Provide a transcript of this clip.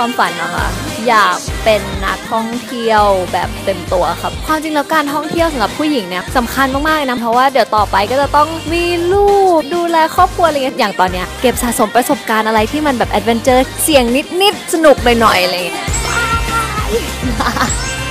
ความฝันนะคะอยากเป็นนักท่องเที่ยวแบบเต็มตัวครับความจริงแล้วการท่องเที่ยวสำหรับผู้หญิงเนี่ยสำคัญมากๆเลยนะเพราะว่าเดี๋ยวต่อไปก็จะต้องมีลูกดูแลครอบครัวอะไรอย่างตอนเนี้ยเก็บสะสมประสบการณ์อะไรที่มันแบบแอดเวนเจอร์เสี่ยงนิดๆสนุกหน่อยๆอะไรอย่างเงี้ย